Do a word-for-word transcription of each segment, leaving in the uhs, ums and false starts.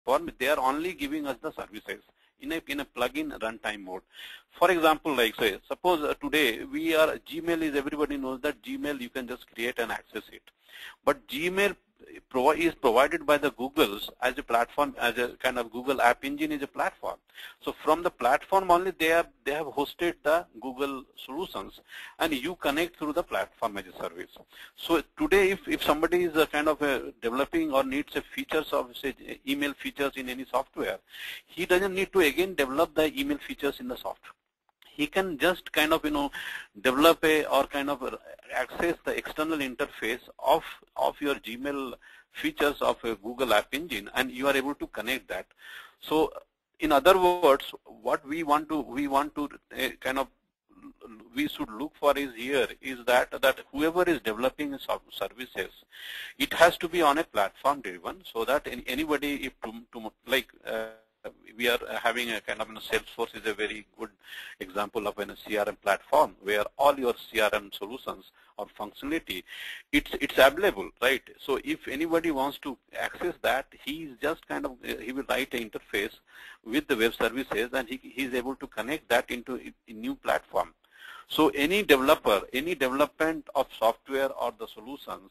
platform, they are only giving us the services in a in a plug-in runtime mode. For example, like say, suppose uh, today we are Gmail is everybody knows that Gmail you can just create and access it, but Gmail is provided by the Google's as a platform, as a kind of Google App Engine is a platform. So from the platform only they have they have hosted the Google solutions, and you connect through the platform as a service. So today, if if somebody is a kind of a developing or needs a features of say email features in any software, he doesn't need to again develop the email features in the software. He can just kind of you know develop a or kind of access the external interface of of your Gmail features of a Google App Engine, and you are able to connect that. So in other words, what we want to we want to uh, kind of we should look for is here is that that whoever is developing services, it has to be on a platform driven, so that anybody if to, to like uh, we are having a kind of you know, Salesforce is a very good example of a C R M platform where all your C R M solutions or functionality, it's it's available, right? So if anybody wants to access that, he is just kind of he will write an interface with the web services, and he he is able to connect that into a new platform. So any developer, any development of software or the solutions,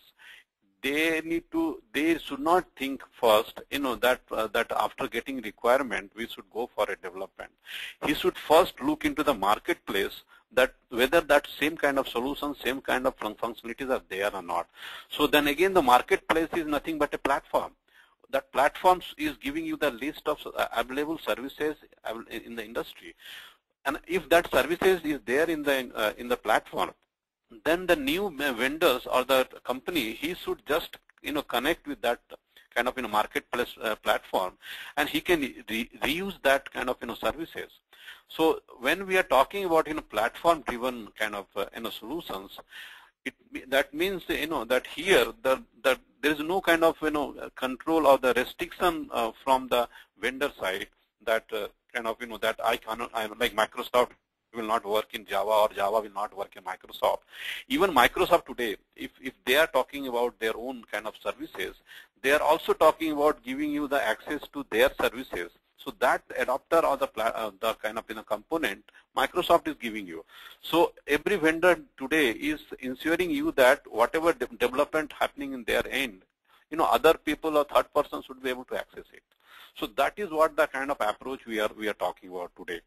they need to, they should not think first, you know, that uh, that after getting requirement, we should go for a development. He should first look into the marketplace that whether that same kind of solution, same kind of functionalities are there or not. So then again, the marketplace is nothing but a platform. That platform is giving you the list of available services in the industry. And if that services is there in the uh, in the platform, then the new vendors or the company, he should just you know connect with that kind of you know marketplace uh, platform, and he can re reuse that kind of you know services. So when we are talking about you know platform driven kind of uh, you know solutions, it that means you know that here the the there is no kind of you know control or the restriction uh, from the vendor side that uh, kind of you know that I cannot I like Microsoft will not work in Java or Java will not work in Microsoft. Even Microsoft today, if, if they are talking about their own kind of services, they are also talking about giving you the access to their services. So that adapter or the, uh, the kind of you know, component Microsoft is giving you. So every vendor today is ensuring you that whatever de development happening in their end, you know, other people or third person should be able to access it. So that is what the kind of approach we are we are talking about today.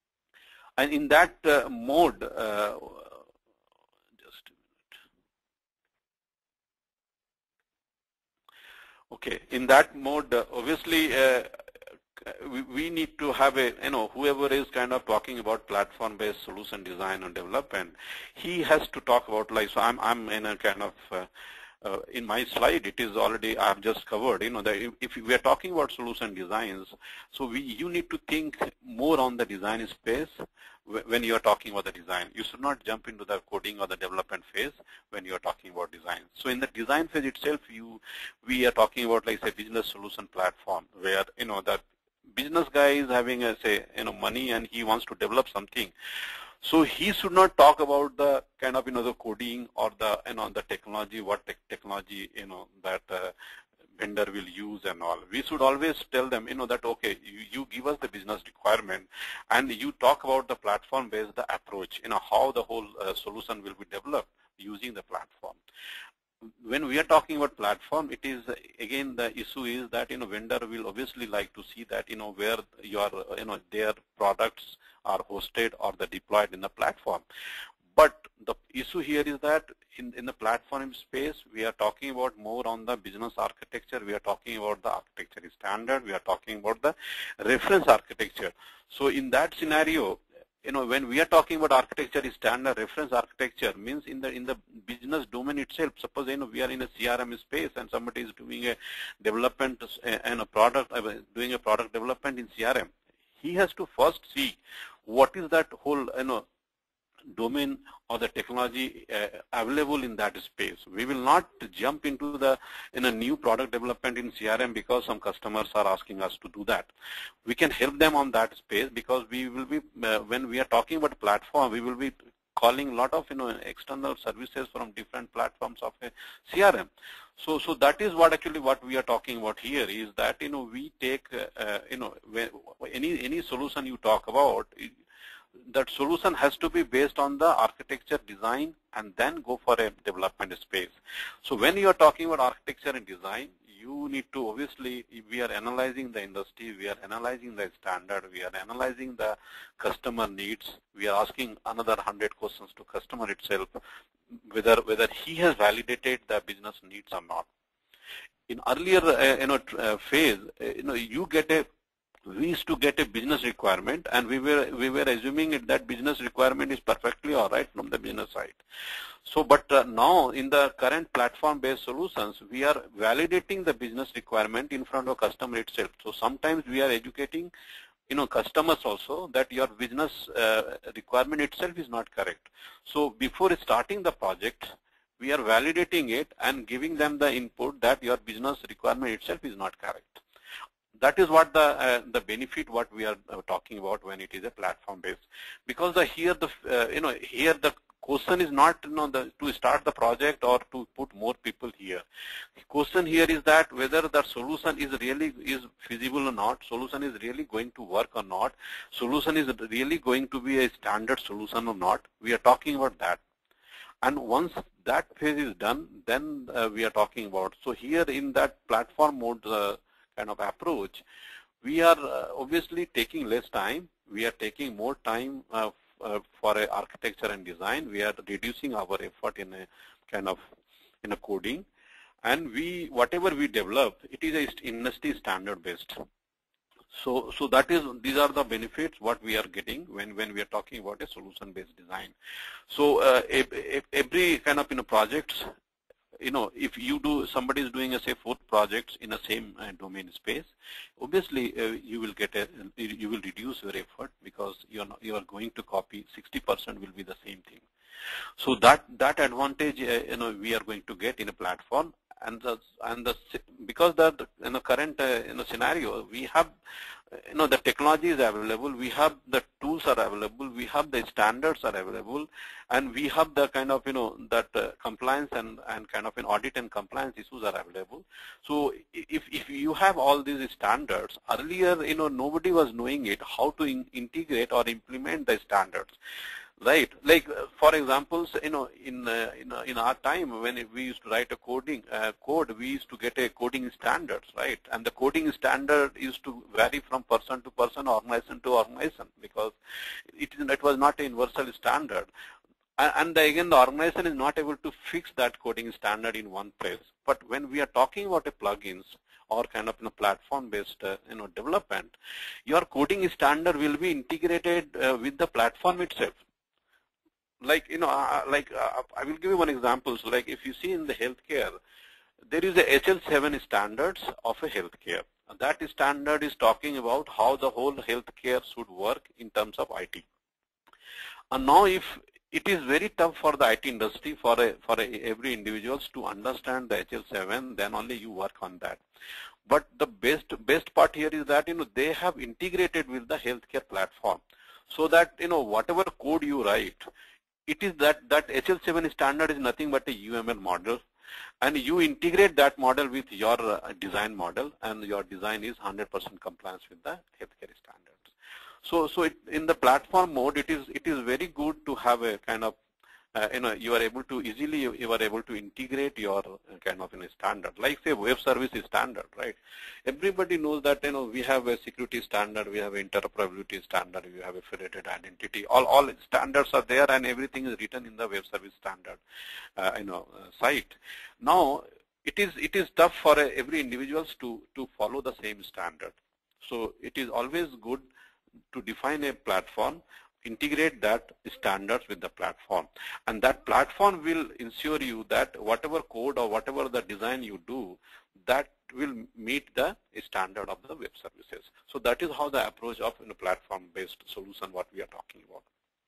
And in that uh, mode, uh, just a minute. Okay, in that mode, uh, obviously, uh, we, we need to have a, you know, whoever is kind of talking about platform-based solution design and development, he has to talk about like, so I'm, I'm in a kind of, uh, Uh, in my slide, it is already I have just covered. You know that if, if we are talking about solution designs, so we you need to think more on the design space when you are talking about the design. You should not jump into the coding or the development phase when you are talking about design. So in the design phase itself, you we are talking about like say business solution platform where you know that business guy is having a say you know money and he wants to develop something. So he should not talk about the kind of you know the coding or the you know the technology, what te technology you know that uh, vendor will use and all. We should always tell them you know that okay, you, you give us the business requirement and you talk about the platform based the approach, you know how the whole uh, solution will be developed using the platform. When we are talking about platform, it is again the issue is that you know vendor will obviously like to see that you know where your you know their products are hosted or the deployed in the platform. But the issue here is that in, in the platform space, we are talking about more on the business architecture. We are talking about the architecture standard. We are talking about the reference architecture. So in that scenario, you know, when we are talking about architecture is standard, reference architecture means in the in the business domain itself. Suppose you know we are in a C R M space and somebody is doing a development and a product, doing a product development in C R M. He has to first see what is that whole you know domain or the technology uh, available in that space. We will not jump into the in a new product development in C R M because some customers are asking us to do that. We can help them on that space because we will be uh, when we are talking about platform, we will be calling a lot of you know external services from different platforms of a C R M. So so that is what actually what we are talking about here is that you know we take uh, you know when, any any solution you talk about, that solution has to be based on the architecture design and then go for a development space. So when you are talking about architecture and design, you need to obviously, we are analyzing the industry, we are analyzing the standard, we are analyzing the customer needs, we are asking another one hundred questions to customer itself, whether whether he has validated the business needs or not. In earlier uh, you know uh, phase, uh, you know you get a we used to get a business requirement, and we were we were assuming it, that business requirement is perfectly all right from the business side. So, but uh, now in the current platform-based solutions, we are validating the business requirement in front of customer itself. So sometimes we are educating, you know, customers also that your business uh, requirement itself is not correct. So before starting the project, we are validating it and giving them the input that your business requirement itself is not correct. That is what the uh, the benefit what we are uh, talking about when it is a platform based, because the here the uh, you know here the question is not you know the to start the project or to put more people here. The question here is that whether the solution is really is feasible or not, solution is really going to work or not, solution is really going to be a standard solution or not. We are talking about that. And once that phase is done, then uh, we are talking about. So here in that platform mode uh, kind of approach, we are uh, obviously taking less time. We are taking more time uh, uh, for a architecture and design. We are reducing our effort in a kind of in a coding, and we whatever we develop, it is a industry standard based. So, so that is these are the benefits what we are getting when when we are talking about a solution based design. So uh, if, if every kind of you know projects, you know, if you do, somebody is doing a say four projects in the same uh, domain space, obviously uh, you will get a, you will reduce your effort because you are not, you are going to copy sixty percent will be the same thing. So that that advantage uh, you know we are going to get in a platform, and the and the because the in the current uh, in the scenario we have you know the technology is available, we have the tools are available, we have the standards are available, and we have the kind of you know that uh, compliance and and kind of an audit and compliance issues are available. So if if you have all these standards, earlier you know nobody was knowing it how to in, integrate or implement the standards. Right, like uh, for example, you know, in uh, in uh, in our time when we used to write a coding uh, code, we used to get a coding standards, right? And the coding standard used to vary from person to person, organization to organization, because it it was not a universal standard. And, and the, again, the organization is not able to fix that coding standard in one place. But when we are talking about a plugins or kind of you know, platform-based uh, you know development, your coding standard will be integrated uh, with the platform itself. Like, you know, uh, like uh, I will give you one example. So like if you see in the healthcare, there is a H L seven standards of a healthcare. That standard is talking about how the whole healthcare should work in terms of I T. And now if it is very tough for the I T industry, for a, for a, every individuals to understand the H L seven, then only you work on that. But the best, best part here is that, you know, they have integrated with the healthcare platform so that, you know, whatever code you write, it is that, that H L seven standard is nothing but a U M L model, and you integrate that model with your uh, design model, and your design is one hundred percent compliance with the healthcare standards. So, so it, in the platform mode, it is it is very good to have a kind of uh, you know you are able to easily you, you are able to integrate your uh, kind of in a standard, like say web services standard, right? Everybody knows that you know we have a security standard, we have interoperability standard, we have a federated identity. All all standards are there, and everything is written in the web service standard, uh, you know, uh, site. Now it is it is tough for uh, every individuals to to follow the same standard. So it is always good to define a platform, integrate that standards with the platform, and that platform will ensure you that whatever code or whatever the design you do, that will meet the standard of the web services. So that is how the approach of you know, platform-based solution what we are talking about.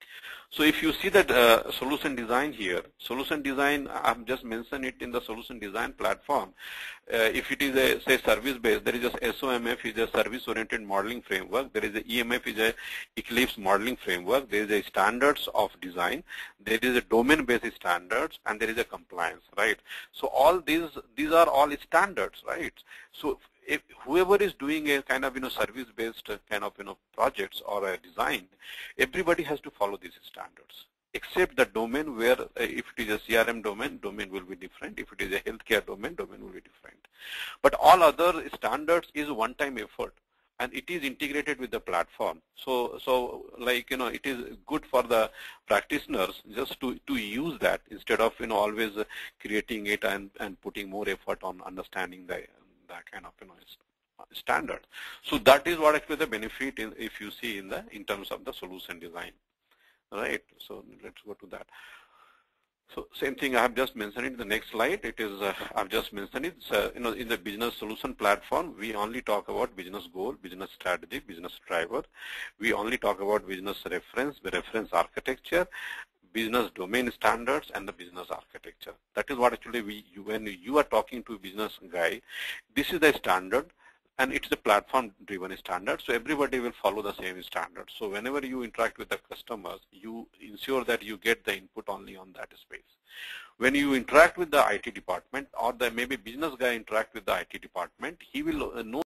So if you see that uh, solution design here, solution design, I've just mentioned it in the solution design platform. Uh, if it is a, say, service-based, there is a S O M F is a service-oriented modeling framework. There is a E M F is a Eclipse modeling framework. There is a standards of design. There is a domain-based standards, and there is a compliance, right? So all these, these are all standards, right? So if whoever is doing a kind of, you know, service-based kind of, you know, projects or a design, everybody has to follow these standards, except the domain where uh, if it is a C R M domain, domain will be different. If it is a healthcare domain, domain will be different. But all other standards is one-time effort, and it is integrated with the platform. So, so like, you know, it is good for the practitioners just to, to use that instead of, you know, always uh, creating it and, and putting more effort on understanding the that kind of, you know, standard. So that is what actually the benefit in, if you see in the in terms of the solution design, right? So let's go to that. So same thing I have just mentioned in the next slide. It is uh, I've just mentioned it. So, you know, in the business solution platform, we only talk about business goal, business strategy, business driver. We only talk about business reference, the reference architecture, business domain standards, and the business architecture. That is what actually we, you, when you are talking to a business guy, this is the standard, and it's the platform driven standard, so everybody will follow the same standard. So whenever you interact with the customers, you ensure that you get the input only on that space. When you interact with the I T department, or the maybe business guy interact with the I T department, he will know